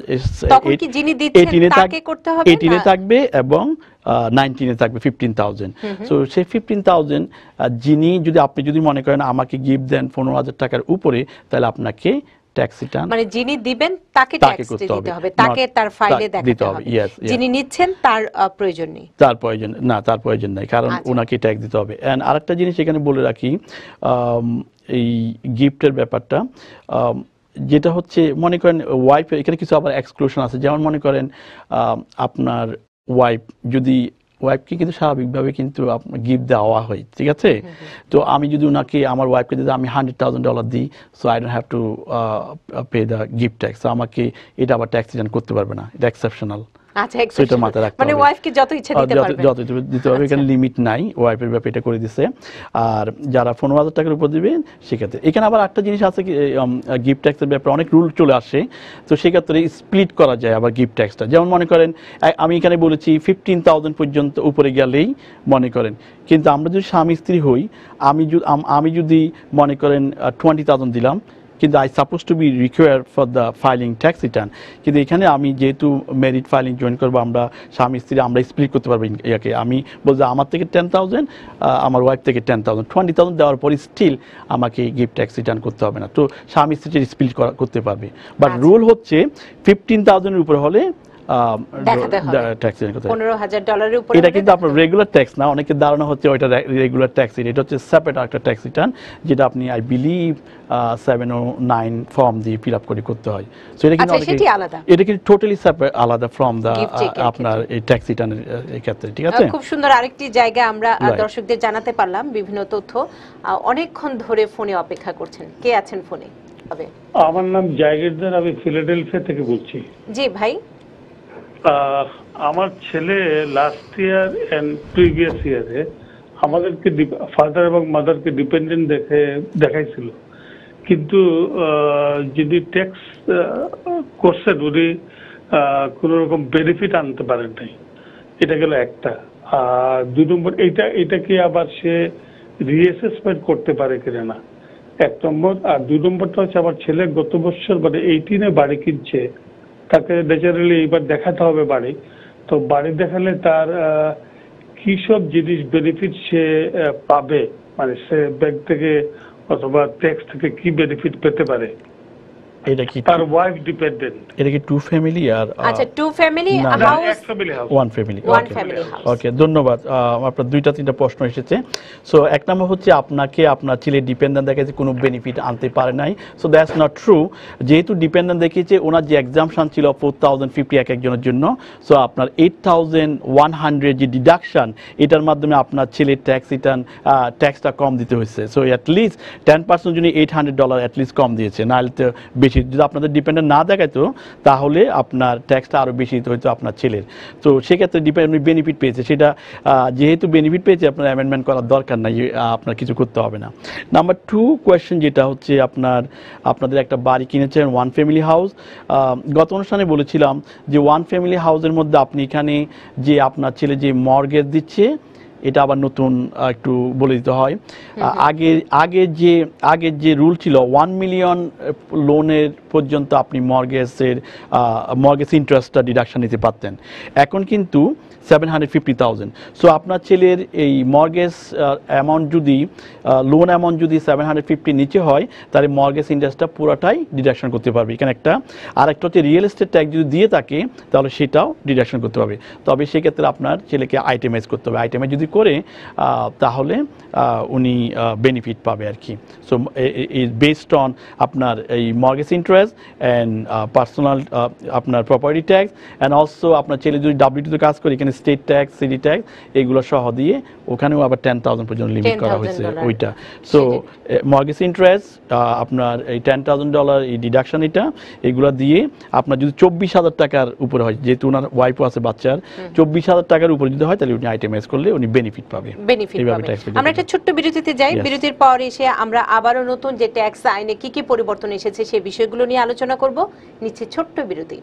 এইটিনে থাকবে এবং নাইনটিনে থাকবে ফিফটিন থাউজেন্ড। সো সেই ফিফটিন থাউজেন্ড যিনি যদি আপনি যদি মনে করেন আমাকে গিফট দেন পনেরো হাজার টাকার উপরে, তাহলে আপনাকে ট্যাক্স রিটার্ন মানে যিনি দিবেন তাকে ট্যাক্স দিতে হবে, তাকে তার ফাইলে দেখাতে হবে। যিনি নিচ্ছেন তার প্রয়োজন নেই, তার প্রয়োজন না তার প্রয়োজন নাই, কারণ ওনাকে ট্যাক্স দিতে হবে। এন্ড আরেকটা জিনিস এখানে বলে রাখি, এই গিফটের ব্যাপারটা যেটা হচ্ছে, মনে করেন ওয়াইফ, এখানে কিছু আবার এক্সক্লুশন আছে। যেমন মনে করেন আপনার ওয়াইফ যদি ওয়াইফকে কিন্তু স্বাভাবিকভাবে কিন্তু গিফট দেওয়া হয়, ঠিক আছে? তো আমি যদি ওনাকে আমার ওয়াইফকে যদি আমি হান্ড্রেড থাউজেন্ড ডলার দিই, so I don't have to pay the gift tax. আমাকে এটা আবার ট্যাক্স রিটার্ন করতে পারবে না, এটা এক্সেপশনাল। মানে ওয়াইফকে যত ইচ্ছা দিতে পারবে, যত দিতে পারবে, এখানে লিমিট নাই। ওয়াইফের ব্যাপারে এটা করে দিছে। আর যারা পনেরো হাজার টাকার উপর দিবেন সেক্ষেত্রে এখানে আবার একটা জিনিস আছে, গিফট ট্যাক্সের ব্যাপারে অনেক রুল চলে আসে। তো সেক্ষেত্রে স্প্লিট করা যায় আবার গিফট ট্যাক্সটা। যেমন মনে করেন আমি এখানে বলেছি ফিফটিন থাউজেন্ড পর্যন্ত উপরে গেলেই মনে করেন, কিন্তু আমরা যদি স্বামী স্ত্রী হই, আমি আমি যদি মনে করেন টোয়েন্টি থাউজেন্ড দিলাম, কিন্তু I suppose to be require for the filing tax return. কিন্তু এখানে আমি যেহেতু মেরিট ফাইলিং জয়েন করবো, আমরা স্বামী স্ত্রী আমরা স্প্লিট করতে পারবো ইয়াকে। আমি বলছি আমার থেকে টেন থাউজেন্ড, আমার ওয়াইফ থেকে টেন থাউজেন্ড, টোয়েন্টি থাউজেন্ড দেওয়ার পর স্টিল আমাকে গিফট ট্যাক্স রিটার্ন করতে হবে না। তো স্বামী স্ত্রী স্প্লিট করতে পারবে। বাট রুল হচ্ছে ফিফটিন থাউজেন্ডের উপরে হলে এটা কিন্তু আপনার রেগুলার ট্যাক্স না। অনেকের ধারণা হচ্ছে ওইটা রেগুলার ট্যাক্স, এটা হচ্ছে সেপারেট একটা ট্যাক্স রিটার্ন, যেটা আপনি I believe seven oh nine form দিয়ে ফিল আপ করে করতে হয়। সো এটা কিন্তু এটা কিন্তু টোটালি সেপারেট, আলাদা ফ্রম দা আপনার এই ট্যাক্স রিটার্নের ক্ষেত্রে, ঠিক আছে? খুব সুন্দর আরেকটি জায়গা আমরা দর্শকদের জানাতে পারলাম বিভিন্ন তথ্য। অনেকক্ষণ ধরে ফোনে অপেক্ষা করছেন, কে আছেন ফোনে? হবে। আমার নাম জায়গিরদার, আমি ফিলাডেলফিয়া থেকে বলছি। জি ভাই। আহ, আমার ছেলে লাস্ট ইয়ার এন্ড প্রিভিয়াস ইয়ারে আমাদেরকে ফাদার এবং মাদারকে ডিপেন্ডেন্ট দেখে দেখাইছিল, কিন্তু আহ, যদি ট্যাক্স করছেন উনি কোন রকম বেনিফিট আনতে পারেন নাই। এটা গেল একটা। আর দুই নম্বর, এটা এটা কি আবার সে রিঅ্যাসেসমেন্ট করতে পারে কিনা না, এক নম্বর। আর দুই নম্বরটা হচ্ছে আমার ছেলে গত বছর মানে এইটিনে বাড়ি কিনছে, তাকে ন্যাচারালি এইবার দেখাতে হবে বাড়ি। তো বাড়ি দেখালে তার কি সব জিনিস বেনিফিট সে পাবে, মানে সে ব্যাংক থেকে অথবা ট্যাক্স থেকে কি বেনিফিট পেতে পারে। এটা কি তার ওয়াইফ ডিপেন্ডেন্ট। এটা কি টু ফ্যামিলি আর আচ্ছা, টু ফ্যামিলি না, না, হাউস, এক family house, one family. One family house. Okay, ধন্যবাদ। আহ, আপনার দুইটা তিনটা প্রশ্ন এসেছে। সো এক নম্বর হচ্ছে আপনাকে আপনার ছেলে ডিপেন্ডেন্ট দেখেছে কোনো বেনিফিট আনতে পারে নাই। So that's not true. যেহেতু ডিপেন্ডেন্ট দেখিয়েছে, ওনার যে এক্সামশন ছিল ফোর থাউজেন্ড ফিফটি এক একজনের জন্য, সো আপনার এইট থাউজেন্ড ওয়ান হান্ড্রেড যে ডিডাকশন, এটার মাধ্যমে আপনার ছেলের ট্যাক্স রিটার্ন ট্যাক্সটা কম দিতে হয়েছে। সো অ্যাটলিস্ট টেন পার্সেন্ট জন্য এইট হান্ড্রেড ডলার অ্যাটলিস্ট কম দিয়েছে, নাহলে তো বেশি। যদি আপনাদের ডিপেন্ডেন্ট না দেখাইতো তাহলে আপনার ট্যাক্সটা আরও বেশি দিতে হইতো আপনার ছেলের। তো সেক্ষেত্রে ডিপেন্ডেন্ট বেনিফিট পেয়েছে, সেটা যেহেতু বেনিফিট পেয়েছে আপনার অ্যামেন্ডমেন্ট করার দরকার নাই, আপনার কিছু করতে হবে না। নাম্বার টু কোয়েশ্চেন যেটা হচ্ছে আপনার আপনাদের একটা বাড়ি কিনেছেন ওয়ান ফ্যামিলি হাউস। গত অনুষ্ঠানে বলেছিলাম যে ওয়ান ফ্যামিলি হাউসের মধ্যে আপনি এখানে যে আপনার ছেলে যে মর্গেজ দিচ্ছে, এটা আবার নতুন একটু বলে দিতে হয়। আগে আগে যে আগের যে রুল ছিল ওয়ান মিলিয়ন লোনের পর্যন্ত আপনি মর্গেজের মর্গেজ ইন্টারেস্টটা ডিডাকশন নিতে পারতেন, এখন কিন্তু seven hundred fifty thousand. So আপনার ছেলের এই মর্গেজ অ্যামাউন্ট যদি লোন অ্যামাউন্ট যদি সেভেন হান্ড্রেড ফিফটির নিচে হয়, তাহলে মর্গেজ ইন্টারেস্টটা পুরোটাই ডিডাকশন করতে পারবে। এখানে একটা আর একটা হচ্ছে রিয়েল এস্টেট ট্যাক্স যদি দিয়ে থাকে তাহলে সেটাও ডিডাকশন করতে পারবে। তবে সেক্ষেত্রে আপনার ছেলেকে আইটেমাইজ করতে হবে। আইটেমাইজ যদি করে তাহলে উনি বেনিফিট পাবে আর কি। সো বেসড অন আপনার এই মর্গেজ ইন্টারেস্ট অ্যান্ড পার্সোনাল আপনার প্রপার্টি ট্যাক্স অ্যান্ড অলসো আপনার ছেলে যদি ডাব্লিউটিতে কাজ করে এখানে স্টেট ট্যাক্স, সিটি ট্যাক্স এগুলো সহ দিয়ে ওখানেও আবার টেন থাউজেন্ড পর্যন্ত লিমিট করা হয়েছে ওইটা। সো মর্গেজ ইন্টারেস্ট আপনার এই টেন থাউজেন্ড ডলার এই ডিডাকশন, এটা এগুলো দিয়ে আপনার যদি চব্বিশ হাজার টাকার উপরে হয়, যেহেতু ওনার ওয়াইফও আছে বাচ্চার, চব্বিশ হাজার টাকার উপরে যদি হয় তাহলে উনি আইটেমাইজ করলে উনি বেনিফিট পাবে। বেনিফিট পাবে। আমরা একটা ছোট্ট বিরতিতে যাই, বিরতির পর এসে আমরা আবারও নতুন যে ট্যাক্স আইনে কি কি পরিবর্তন এসেছে সেই বিষয়গুলো নিয়ে আলোচনা করব। নিচে ছোট্ট বিরতি।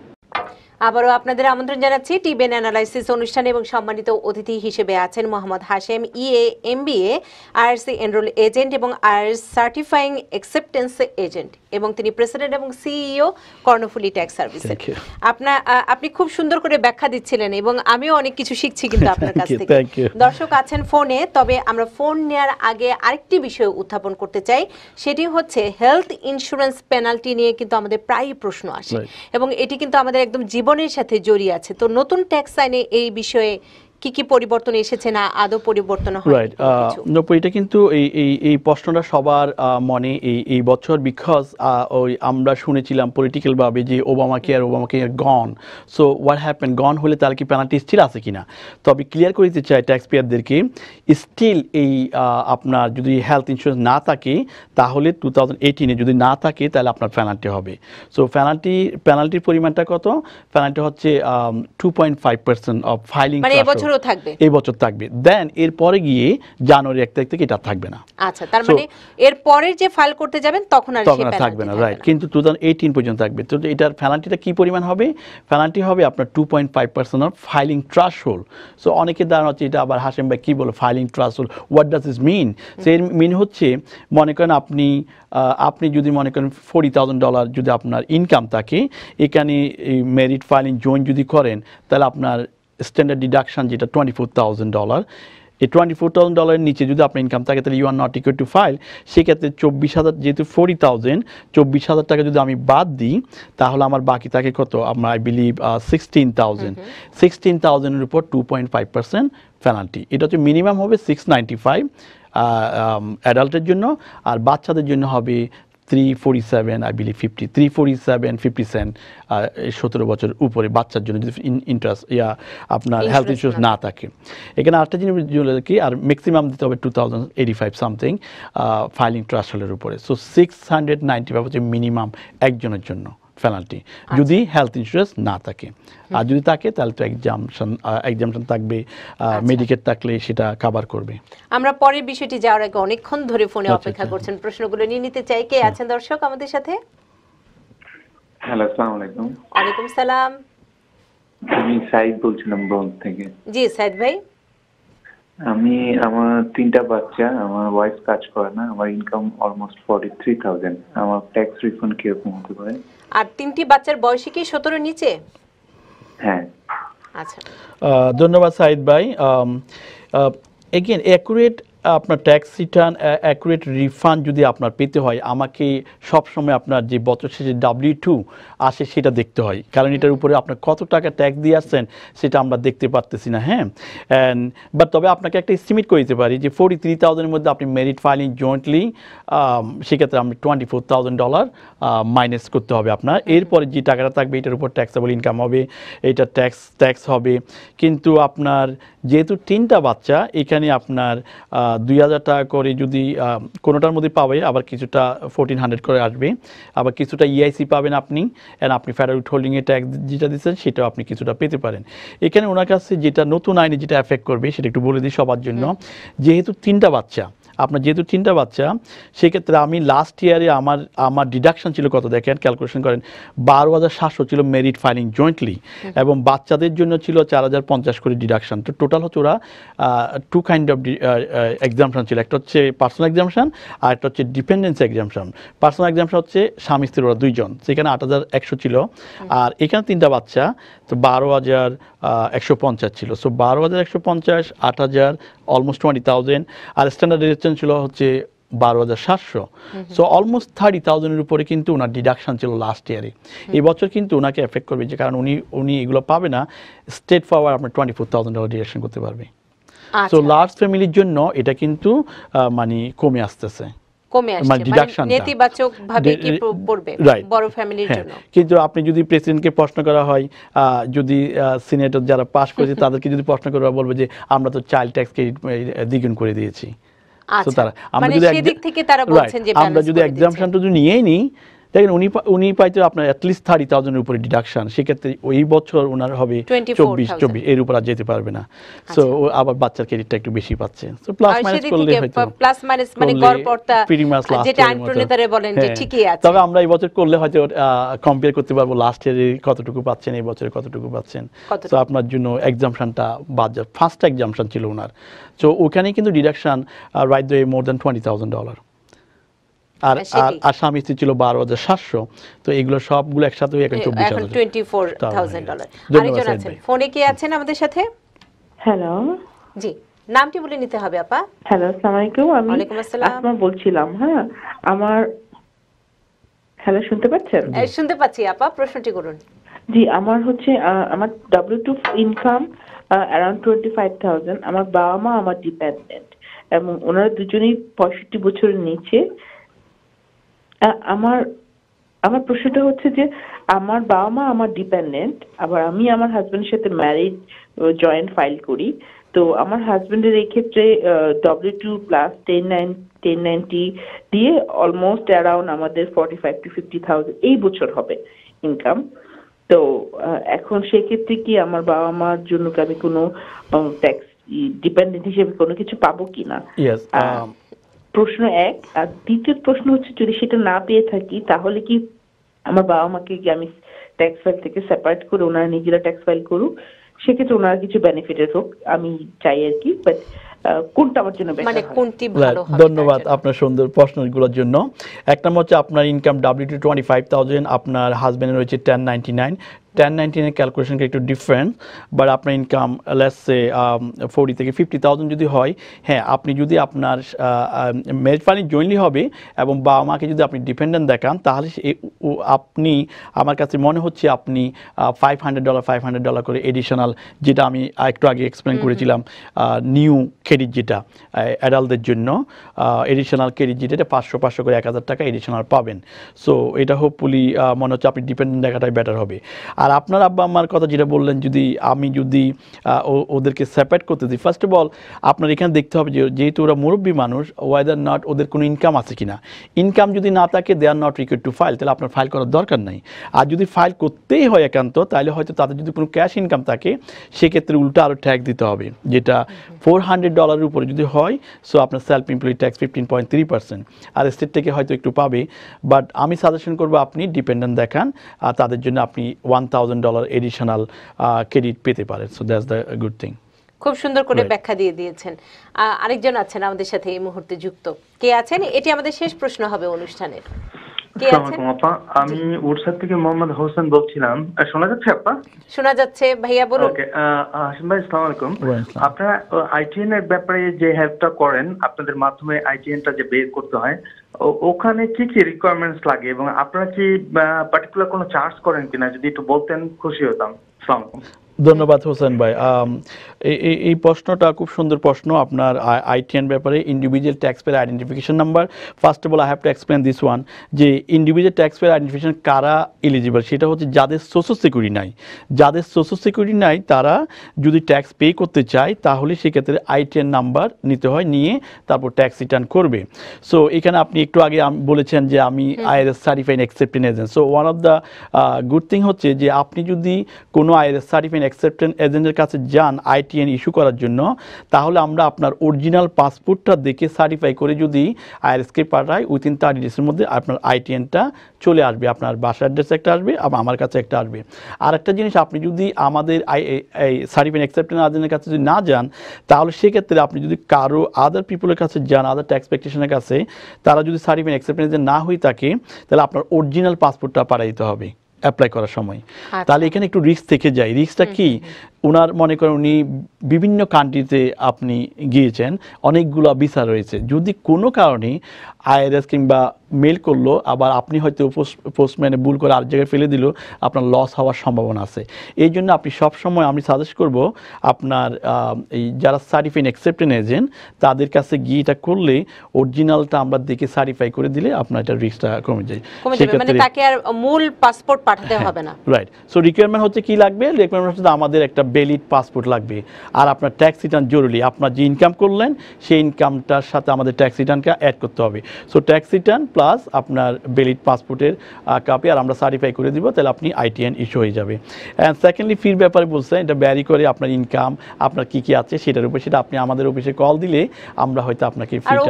আবারও আপনাদের আমন্ত্রণ জানাচ্ছি টিবিএন অ্যানালাইসিস অনুষ্ঠানে এবং সম্মানিত অতিথি হিসেবে আছেন Mohammad Hashem, EA, MBA, IRC enrol agent এবং আইআরএস সার্টিফাইং অ্যাকসেপ্টেন্স এজেন্ট, এবং তিনি প্রেসিডেন্ট এবং সিইও কর্ণফুলী ট্যাক্স সার্ভিসের। আপনার আপনি খুব সুন্দর করে ব্যাখ্যা দিচ্ছিলেন এবং আমিও অনেক কিছু শিখছি কিন্তু আপনার কাছ থেকে। দর্শক আছেন ফোনে, তবে আমরা ফোন নেওয়ার আগে আরেকটি বিষয় উত্থাপন করতে চাই, সেটি হচ্ছে হেলথ ইন্স্যুরেন্স পেনাল্টি নিয়ে কিন্তু আমাদের প্রায়ই প্রশ্ন আসে এবং এটি কিন্তু আমাদের একদম জীবনের সাথে জড়িয়ে আছে। তো নতুন ট্যাক্স আইনে এই বিষয়ে কি কি পরিবর্তন এসেছে না আদৌ পরিবর্তন হয়? রাইট, নপুর, এটা কিন্তু এই এই এই প্রশ্নটা সবার মনে এই এই বছর, বিকজ ওই আমরা শুনেছিলাম পলিটিক্যাল ভাবে যে Obama care Obama care gone. So what happen, gone হলে তার কি পেনাল্টি স্টিল আছে কিনা? তবে ক্লিয়ার করে দিতে চাই ট্যাক্স পেয়ারদেরকে, স্টিল এই আপনার যদি হেলথ ইন্স্যুরেন্স না থাকে তাহলে টু থাউজেন্ড এইটিনে যদি না থাকে তাহলে আপনার পেনাল্টি হবে। সো পেনাল্টি পেনাল্টির পরিমাণটা কত? পেনাল্টি হচ্ছে two point five percent of filing, থাকবে এই বছর থাকবে। দেন এরপরে গিয়ে জানুয়ারি এক তারিখ থেকে এটা থাকবে না। আচ্ছা, তার মানে এর পরে যে ফাইল করতে যাবেন তখন আর তখন থাকবে না, রাইট। কিন্তু টু থাউজেন্ড এইটিন পর্যন্ত থাকবে। তো এটার পেনাল্টিটা কি পরিমাণ হবে? পেনাল্টি হবে আপনার two point five percent of filing threshold. So অনেকের ধারণা হচ্ছে এটা আবার হাশেম ভাই কি বলো filing threshold, what does it mean? So এর মিন হচ্ছে মনে করেন আপনি আপনি যদি মনে করেন ফোর্টি থাউজেন্ড ডলার যদি আপনার ইনকাম থাকে, এখানে মেরিট ফাইলিং জয়েন যদি করেন তাহলে আপনার স্ট্যান্ডার্ড ডিডাকশন যেটা টোয়েন্টি ফোর থাউজেন্ড ডলার, এই টোয়েন্টি ফোর থাউজেন্ড ডলারের নিচে যদি আপনার ইনকাম থাকে তাহলে you are not equal to file. সেক্ষেত্রে চব্বিশ হাজার যেহেতু ফোর্টি থাউজেন্ড চব্বিশ হাজার টাকা যদি আমি বাদ দিই তাহলে আমার বাকি থাকে কত? আমার I believe sixteen thousand sixteen থাউজেন্ডের উপর two point five percent penalty. এটা হচ্ছে মিনিমাম হবে সিক্স নাইনটি ফাইভ অ্যাডাল্টের জন্য, আর বাচ্চাদের জন্য হবে three forty seven I believe fifty three forty seven fifty cent সতেরো বছর উপরে বাচ্চার জন্য যদি ইন্টারেস্ট ইয়া আপনার হেলথ ইন্স্যুরেন্স না থাকে। এখানে আরেকটা জিনিস কি, আর ম্যাক্সিমাম দিতে হবে two thousand eighty five something filing ট্রাস্টের উপরে। So six hundred ninety five হচ্ছে মিনিমাম একজনের জন্য পেনাল্টি যদি হেলথ ইন্স্যুরেন্স না থাকে। আর যদি থাকে তাহলে তো এক্সামশন এক্সামশন থাকবে, মেডিকেট থাকলে সেটা কভার করবে। আমরা পরের বিষয়টি যাওয়ার আগে অনেকক্ষণ ধরে ফোনে অপেক্ষা করছেন, প্রশ্নগুলো নিয়ে নিতে চাই। কে আছেন দর্শক আমাদের সাথে? হ্যালো, আসসালামু আলাইকুম। ওয়ালাইকুম সালাম। আমি সাইদ বলছিলাম ব্রঞ্জ থেকে। জি সাইদ ভাই। আমি আমার তিনটা বাচ্চা, আমার ওয়াইফ কাজ করে না, আমার income almost forty three thousand. আমার ট্যাক্স রিফান্ড কিরকম হতে পারে? আর তিনটি বাচ্চার বয়স কি সতেরো নিচে? হ্যাঁ। আচ্ছা, ধন্যবাদ সাইদ ভাই। এগেন অ্যাকুরেট আপনার ট্যাক্স রিটার্ন, অ্যাকুরেট রিফান্ড যদি আপনার পেতে হয়, আমাকে সবসময় আপনার যে বছর শেষে ডাব্লিউ টু আসে সেটা দেখতে হয়, কারণ এটার উপরে আপনার কত টাকা ট্যাক্স দিয়ে আসছেন সেটা আমরা দেখতে পারতেছি না। হ্যাঁ, অ্যান্ড বাট তবে আপনাকে একটা এস্টিমেট করে দিতে পারি যে ফোর্টি থ্রি থাউজেন্ডের মধ্যে আপনি মেরিট ফাইলিং জয়েন্টলি, সেক্ষেত্রে আপনি twenty four thousand dollar minus করতে হবে আপনার। এরপরে যে টাকাটা থাকবে এটার উপর ট্যাক্সেবল ইনকাম হবে, এটা ট্যাক্স ট্যাক্স হবে। কিন্তু আপনার যেহেতু তিনটা বাচ্চা, এখানে আপনার দুই হাজার টাকা করে যদি কোনোটার মধ্যে পাবে, আবার কিছুটা ফোরটিন হান্ড্রেড করে আসবে, আবার কিছুটা ইআইসি পাবেন আপনি, অ্যান্ড আপনি ফেডারেল উইথহোল্ডিংয়ে ট্যাক্স যেটা দিচ্ছেন সেটাও আপনি কিছুটা পেতে পারেন। এখানে ওনার কাছে যেটা নতুন আইনে যেটা এফেক্ট করবে সেটা একটু বলে দিই সবার জন্য। যেহেতু তিনটা বাচ্চা, আপনার যেহেতু তিনটা বাচ্চা, সেক্ষেত্রে আমি লাস্ট ইয়ারে আমার আমার ডিডাকশন ছিল কত দেখেন, ক্যালকুলেশন করেন, বারো হাজার সাতশো ছিল মেরিট ফাইলিং জয়েন্টলি, এবং বাচ্চাদের জন্য ছিল চার হাজার পঞ্চাশ করে ডিডাকশন। তো টোটাল হচ্ছে ওরা টু কাইন্ড অফ এক্সামশন ছিল, একটা হচ্ছে পার্সোনাল এক্সামশন আর একটা হচ্ছে ডিপেন্ডেন্স এক্সামশন। পার্সোনাল এক্সামশন হচ্ছে স্বামী স্ত্রী ওরা দুইজন, সেখানে আট হাজার একশো ছিল, আর এখানে তিনটা বাচ্চা তো বারো হাজার একশো পঞ্চাশ ছিল। সো বারো হাজার একশো পঞ্চাশ, আট হাজার, অলমোস্ট টোয়েন্টি থাউজেন্ড, আর স্ট্যান্ডার্ড ডিডাকশন ছিল হচ্ছে বারো হাজার সাতশো। সো অলমোস্ট থার্টি থাউজেন্ডের উপরে কিন্তু ওনার ডিডাকশন ছিল লাস্ট ইয়ারে। এই বছর কিন্তু ওনাকে এফেক্ট করবে, যে কারণ উনি উনি এগুলো পাবে না, স্টেট ফরওয়ার্ড আপনার twenty four thousand dollar deduction করতে পারবে। সো লার্জ ফ্যামিলির জন্য এটা কিন্তু মানে কমে আসতেছে, কমে আসছে, মানে নেতিবাচক ভাবে কি পড়বে বড় ফ্যামিলির জন্য। কিন্তু আপনি যদি প্রেসিডেন্টকে প্রশ্ন করা হয়, যদি সিনেটর যারা পাস করেছে তাদেরকে যদি প্রশ্ন করা, বলবে যে আমরা তো চাইল্ড ট্যাক্স ক্রেডিট দ্বিগুণ করে দিয়েছি। আমরা যদি এক্সামশনটা যদি নিয়েই নিই, দেখেন উনি উনি পাইতো আপনার অ্যাটলিস্ট থার্টি থাউজেন্ডের উপরে ডিডাকশন, সেক্ষেত্রে ওই বছর ওনার হবে চব্বিশ চব্বিশ এর উপর আর যেতে পারবে না। সো আবার বাচ্চার ক্রেডিটটা একটু বেশি পাচ্ছে। সো প্লাস মাইনাস করলে হয়তো প্লাস মাইনাস মানে গড়পড়তা যেটা আইন প্রণেতারা বলেন যে ঠিকই আছে। তবে আমরা এই বছর করলে হয়তো কম্পেয়ার করতে পারবো লাস্ট ইয়ারে কতটুকু পাচ্ছেন, এই বছরে কতটুকু পাচ্ছেন। সো আপনার জন্য এক্সামশনটা বাদ যায়, ফার্স্ট এক্সামশন ছিল ওনার। সো ওখানে কিন্তু deduction right the more than twenty thousand dollar, আর আর স্বামী স্ত্রী ছিল বারো হাজার সাতশো। তো এগুলো সবগুলো একসাথে এখন চব্বিশ হাজার টোয়েন্টি ফোর থাউজেন্ড ডলার। আরেকজন আছেন ফোনে, কে আছেন আমাদের সাথে? হ্যালো, জি নামটি বলে নিতে হবে আপা। হ্যালো, আসসালামু আলাইকুম। আমি ওয়ালাইকুম আসসালাম। আসমা বলছিলাম। হ্যাঁ, আমার হ্যালো শুনতে পাচ্ছেন? শুনতে পাচ্ছি আপা, প্রশ্নটি করুন। জি, আমার হচ্ছে আমার W two income around twenty five thousand. আমার বাবা মা আমার ডিপেন্ডেন্ট, এবং ওনারা দুজনেই পঁয়ষট্টি বছরের নিচে। আমার আমার প্রশ্নটা হচ্ছে যে আমার বাবা মা আমার ডিপেন্ডেন্ট, আবার আমি আমার হাজবেন্ডের সাথে ম্যারিড জয়েন্ট ফাইল করি। তো আমার হাজবেন্ডের এই ক্ষেত্রে W two plus ten nine ten ninety দিয়ে অলমোস্ট অ্যারাউন্ড আমাদের forty five two fifty thousand এই বছর হবে ইনকাম। তো এখন সেক্ষেত্রে কি আমার বাবা মার জন্য কি আমি কোনো ট্যাক্স ডিপেন্ডেন্ট হিসেবে কোনো কিছু পাবো কিনা? প্রশ্ন এক। আর দ্বিতীয় প্রশ্ন হচ্ছে, যদি সেটা না পেয়ে থাকি তাহলে কি আমার বাবা মাকে কি আমি ট্যাক্স ফাইল থেকে সেপারেট করে ওনারা নিজেরা ট্যাক্স ফাইল করুক, সেক্ষেত্রে ওনারা কিছু বেনিফিটেড হোক আমি চাই আর কি। বাট কোনটা আমার জন্য বেটার, মানে কোনটি ভালো হবে? ধন্যবাদ আপনার সুন্দর প্রশ্নগুলোর জন্য। এক নম্বর হচ্ছে আপনার income W two twenty five thousand, আপনার হাজবেন্ডের রয়েছে টেন নাইনটি নাইন। টেন নাইনটিনের ক্যালকুলেশনটা একটু ডিফারেন্ট, বাট আপনার ইনকাম লেটস সে ফোর্টি থেকে ফিফটি থাউজেন্ড যদি হয়, হ্যাঁ আপনি যদি আপনার ম্যারেজ ফান্ডিং জয়েন্টলি হবে এবং বাবা মাকে যদি আপনি ডিপেন্ডেন্ট দেখান, তাহলে আপনি আমার কাছে মনে হচ্ছে আপনি five hundred dollar five hundred dollar করে এডিশনাল, যেটা আমি একটু আগে এক্সপ্লেন করেছিলাম, নিউ ক্রেডিট যেটা অ্যাডাল্টদের জন্য এডিশনাল ক্রেডিট যেটা পাঁচশো পাঁচশো করে এক হাজার টাকা এডিশনাল পাবেন। সো এটা হোপফুলি মনে হচ্ছে আপনি ডিপেন্ডেন্ট দেখাটাই বেটার হবে। আর আপনার আব্বা আম্মার কথা যেটা বললেন, যদি আমি যদি ওদেরকে সেপারেট করতে দিই, ফার্স্ট অফ অল আপনার এখানে দেখতে হবে যে যেহেতু ওরা মুরব্বী মানুষ, ওয়েদার নট ওদের কোনো ইনকাম আছে কিনা। ইনকাম যদি না থাকে, they are not required to file, তাহলে আপনার ফাইল করার দরকার নাই। আর যদি ফাইল করতেই হয় একান্ত, তাহলে হয়তো তাদের যদি কোনো ক্যাশ ইনকাম থাকে, সেক্ষেত্রে উল্টা আরও ট্যাক্স দিতে হবে, যেটা ফোর হান্ড্রেড ডলারের উপরে যদি হয়, সো আপনার self employee tax fifteen point three percent, আর স্টেট থেকে হয়তো একটু পাবে। বাট আমি সাজেশন করবো আপনি ডিপেন্ডেন্ট দেখান, আর তাদের জন্য আপনি one thousand dollar additional credit পেতে পারেন। So that's the good thing. খুব সুন্দর করে ব্যাখ্যা দিয়ে দিয়েছেন। আরেকজন আছেন আমাদের সাথে এই মুহূর্তে যুক্ত, কে আছেন? এটি আমাদের শেষ প্রশ্ন হবে অনুষ্ঠানের। কে আছেন? আপা, আমি উড়সার থেকে মোহাম্মদ হোসেন বলছিলাম। শোনা যাচ্ছে আপা? শোনা যাচ্ছে ভাইয়া, বলুন। ওকে, হাশিম ভাই আসসালামু আলাইকুম। আপনারা আইটিএন এর ব্যাপারে যে হেল্পটা করেন, আপনাদের মাধ্যমে আইটিএনটা যে বের করতে হয়, ওখানে কি কি রিকোয়ারমেন্টস লাগে এবং আপনারা কি পার্টিকুলার কোনো চার্জ করেন কিনা, যদি একটু বলতেন খুশি হতাম। আসসালামু আলাইকুম। ধন্যবাদ হোসেন ভাই। এই প্রশ্নটা খুব সুন্দর প্রশ্ন আপনার আইটিএন ব্যাপারে। Individual tax payer identification number, first of all I have to explain this one, যে ইন্ডিভিজুয়াল ট্যাক্স পেয়ার আইডেন্টিফিকেশন কারা এলিজিবল, সেটা হচ্ছে যাদের সোশ্যাল সিকিউরিটি নাই। যাদের সোশ্যাল সিকিউরিটি নাই তারা যদি ট্যাক্স পে করতে চায়, তাহলে সেক্ষেত্রে আইটিএন নাম্বার নিতে হয়, নিয়ে তারপর ট্যাক্স রিটার্ন করবে। সো এখানে আপনি একটু আগে বলেছেন যে আমি IRS certified acceptance agent. So one of the good thing হচ্ছে যে আপনি যদি কোনো আইআরএস সার্টিফাইড অ্যাকসেপ্টেন্ট এজেন্টের কাছে যান আইটিএন ইস্যু করার জন্য, তাহলে আমরা আপনার অরিজিনাল পাসপোর্টটা দেখে সার্টিফাই করে যদি আইআরএসকে পাঠাই, উইথিন থার্টি ডেজের মধ্যে আপনার আইটিএনটা চলে আসবে, আপনার বাসার অ্যাড্রেস একটা আসবে, আবার আমার কাছে একটা আসবে। আর একটা জিনিস, আপনি যদি আমাদের আই এই সার্টিফাইড অ্যাকসেপ্টেন্ট এজেন্টের কাছে যদি না যান, তাহলে সেক্ষেত্রে আপনি যদি কারো আদার পিপলের কাছে যান, আদার ট্যাক্স প্র্যাকটিশনারের কাছে, তারা যদি সার্টিফাইড অ্যাকসেপ্টেন্ট এজেন্ট না হয়ে থাকে, তাহলে আপনার অরিজিনাল পাসপোর্টটা পাঠাই দিতে হবে অ্যাপ্লাই করার সময়। তাহলে এখানে একটু রিস্ক থেকে যায়। রিস্কটা কি? ওনার মনে করেন উনি বিভিন্ন কান্ট্রিতে আপনি গিয়েছেন, অনেকগুলো ভিসা রয়েছে, যদি কোনো কারণে আইআরএস কিংবা মেল করলো, আবার আপনি হয়তো পোস্টম্যানে ভুল করে আর জায়গায় ফেলে দিল, আপনার লস হওয়ার সম্ভাবনা আছে। এই জন্য আপনি সবসময় আমি সাজেস্ট করব আপনার এই যারা সার্টিফাইড অ্যাকসেপ্টেন্ট এজেন্ট, তাদের কাছে গিয়ে এটা করলে অরিজিনালটা আমরা দেখে সার্টিফাই করে দিলে আপনার এটা রিস্কটা কমে যায়। মানে তাকে আর মূল পাসপোর্ট পাঠাতে হবে না। রাইট। সো রিকোয়ারমেন্ট হচ্ছে কি লাগবে? রিকোয়ারমেন্ট হচ্ছে আমাদের একটা ভ্যালিড পাসপোর্ট লাগবে, আর আপনার ট্যাক্স রিটার্ন জরুরি। আপনার যে ইনকাম করলেন সেই ইনকামটার সাথে আমাদের ট্যাক্স রিটার্নকে অ্যাড করতে হবে। সো ট্যাক্স রিটার্ন প্লাস আপনার ভ্যালিড পাসপোর্টের কপি, আর আমরা সার্টিফাই করে দিব, তাহলে আপনি আইটিএন ইস্যু হয়ে যাবে। অ্যান্ড সেকেন্ডলি ফির ব্যাপারে বলছেন, এটা ব্যারি করে আপনার ইনকাম, আপনার কি কি আছে সেটার উপর, সেটা আপনি আমাদের অফিসে কল দিলে আমরা হয়তো আপনাকে ফিটা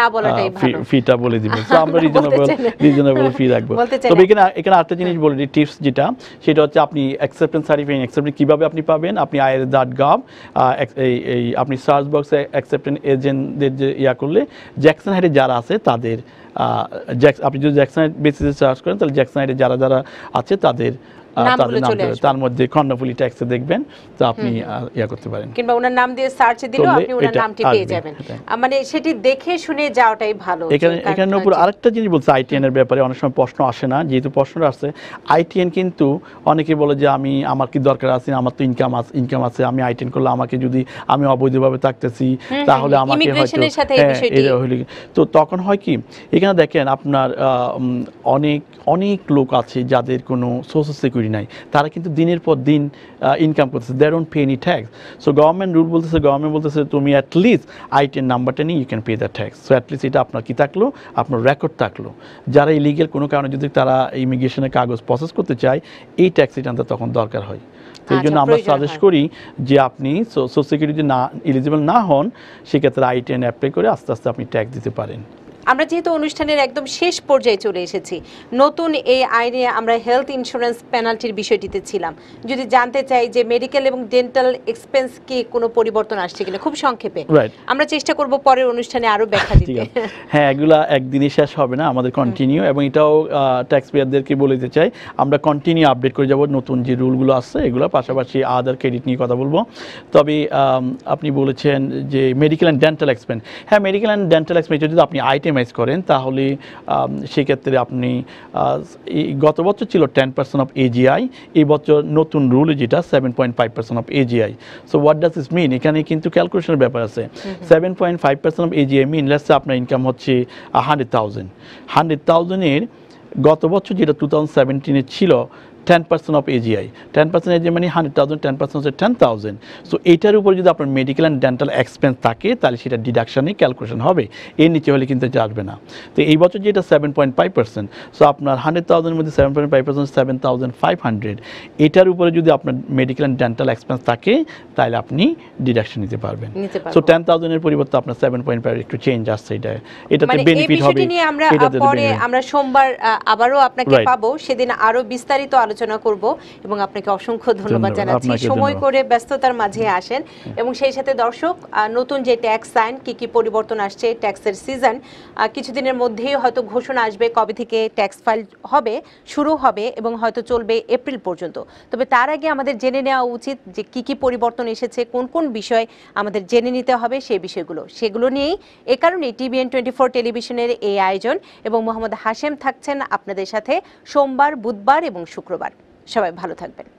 ফিটা বলে দিব। সো আমরা রিজনেবল রিজনেবল ফি রাখবো। তবে এখানে এখানে আরেকটা জিনিস বলে দিই, টিপস যেটা, সেটা হচ্ছে আপনি অ্যাকসেপ্টেন্স সার্টিফাইড অ্যাকসেপ্টেন্স কীভাবে আপনি পাবেন? আপনি আইআরএস ডট গভ এই আপনি সার্চ বক্সে অ্যাকসেপ্টেন্স এজেন্টদের যে ইয়া করলে, জ্যাকসন হাইটে যারা আছে তাদের, আপনি যদি জ্যাকসন হাইট বেসিসে সার্চ করেন, তাহলে জ্যাকসন হাইটে যারা যারা আছে তাদের তাদের নাম, তার মধ্যে কর্ণফুলি ট্যাক্সে দেখবেন, তো আপনি ইয়া করতে পারেন, কিংবা ওনার নাম দিয়ে সার্চ দিলেও আপনি ওনার নামটি পেয়ে যাবেন। মানে সেটি দেখে শুনে যাওয়াটাই ভালো। এখানে এখানে উপর আরেকটা জিনিস বলছে আইটিএন এর ব্যাপারে, অনেক সময় প্রশ্ন আসে না, যেহেতু প্রশ্নটা আসছে আইটিএন, কিন্তু অনেকে বলে যে আমি আমার কি দরকার আছে, আমার তো ইনকাম আছে ইনকাম আছে আমি আইটিএন করলে আমাকে যদি আমি অবৈধভাবে থাকতেছি, তাহলে আমাকে হয়তো, তো তখন হয় কি, এখানে দেখেন আপনার অনেক অনেক লোক আছে যাদের কোনো সোশ্যাল সিকিউরিটি নাই, তারা কিন্তু দিনের পর দিন ইনকাম করতেছে, they don't pay any tax. So government rule বলতেছে, গভর্নমেন্ট বলতেছে তুমি অ্যাটলিস্ট আইটিএন নাম্বারটা নিয়ে you can pay the tax. So at least এটা আপনার কি থাকলো, আপনার রেকর্ড থাকলো। যারা ইলিগেল কোনো কারণে যদি তারা ইমিগ্রেশনের কাগজ প্রসেস করতে চায়, এই ট্যাক্স রিটার্নটা তখন দরকার হয়। তো এই জন্য আমরা সাজেস্ট করি যে আপনি সোশ্যাল সিকিউরিটি না এলিজিবল না হন, সেক্ষেত্রে আইটিএন অ্যাপ্লাই করে আস্তে আস্তে আপনি ট্যাক্স দিতে পারেন। আমরা যেহেতু অনুষ্ঠানের একদম শেষ পর্যায়ে চলে এসেছি, নতুন এই আইনে আমরা হেলথ ইন্স্যুরেন্স পেনাল্টির বিষয়টিতে ছিলাম, যদি জানতে চাই যে মেডিকেল এবং ডেন্টাল এক্সপেন্স কি কোনো পরিবর্তন আসছে কিনা খুব সংক্ষেপে, আমরা চেষ্টা করব পরের অনুষ্ঠানে আরো ব্যাখ্যা দিতে। হ্যাঁ, এগুলা একদিনই শেষ হবে না, আমাদের কন্টিনিউ, এবং এটাও ট্যাক্স পেয়ারদেরকে বলে দিতে চাই আমরা কন্টিনিউ আপডেট করে যাব নতুন যে রুলগুলো আছে এগুলো, পাশাপাশি আদার ক্রেডিট নিয়ে কথা বলবো। তবে আপনি বলেছেন যে মেডিকেল অ্যান্ড ডেন্টাল এক্সপেন্স, হ্যাঁ মেডিকেল অ্যান্ড ডেন্টাল এক্সপেন্স যদি আপনি আইটেমাইজ করেন তাহলে সেক্ষেত্রে আপনি গত বছর ছিল টেন পার্সেন্ট অফ এজিআই, এই বছর নতুন রুল যেটা seven point five percent of AGI. So what does is mean, এখানে কিন্তু ক্যালকুলেশনের ব্যাপার আছে। Seven point five percent of AGI mean let's say আপনার ইনকাম হচ্ছে হান্ড্রেড থাউজেন্ড হান্ড্রেড থাউজেন্ডের গত বছর যেটা টু থাউজেন্ড সেভেন্টিনে ছিল ten percent of AGI, ten percent AGI মানে হান্ড্রেড থাউজেন্ড, টেন পার্সেন্ট হচ্ছে টেন থাউজেন্ড। সো এইটার উপর যদি আপনার মেডিকেল অ্যান্ড ডেন্টাল এক্সপেন্স থাকে তাহলে সেটা ডিডাকশানে ক্যালকুলেশন হবে, এর নিচে হলে কিন্তু এটা আসবে না। তো এই বছর যেটা seven point five percent, so আপনার হান্ড্রেড থাউজেন্ডের মধ্যে seven point five percent seven thousand five hundred, এটার উপরে যদি আপনার মেডিকেল অ্যান্ড ডেন্টাল এক্সপেন্স থাকে তাহলে আপনি ডিডাকশন নিতে পারবেন। সো টেন থাউজেন্ডের পরিবর্তে আপনার সেভেন পয়েন্ট ফাইভ একটু চেঞ্জ আসছে, এটা এটাতে বেনিফিট হবে। আমরা পরে আমরা সোমবার আবারও আপনাকে পাবো, সেদিন আরো বিস্তারিত আলোচনা করব, এবং আপনাকে অসংখ্য ধন্যবাদ জানাচ্ছি সময় করে ব্যস্ততার মাঝে আসেন। এবং সেই সাথে দর্শক, নতুন যে ট্যাক্স আইন কি কি পরিবর্তন আসছে, ট্যাক্সের সিজন কিছুদিনের মধ্যেই হয়তো ঘোষণা আসবে কবে থেকে ট্যাক্স ফাইল হবে, শুরু হবে এবং হয়তো চলবে এপ্রিল পর্যন্ত। তবে তার আগে আমাদের জেনে নেওয়া উচিত যে কি কি পরিবর্তন এসেছে, কোন কোন বিষয় আমাদের জেনে নিতে হবে সেই বিষয়গুলো, সেগুলো নিয়েই এ কারণে টিভিএন টোয়েন্টি ফোর টেলিভিশনের এই আয়োজন, এবং মোহাম্মদ হাশেম থাকছেন আপনাদের সাথে সোমবার, বুধবার এবং শুক্রবার। সবাই ভালো থাকবেন।